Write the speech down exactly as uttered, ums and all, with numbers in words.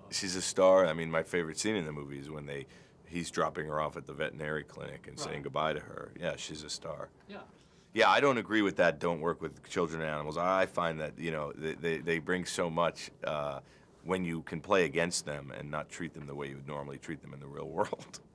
She's a star. I mean, my favorite scene in the movie is when they, he's dropping her off at the veterinary clinic and Right. saying goodbye to her. Yeah, she's a star. Yeah. Yeah, I don't agree with that. Don't work with children and animals. I find that you know they they, they bring so much uh, when you can play against them and not treat them the way you would normally treat them in the real world.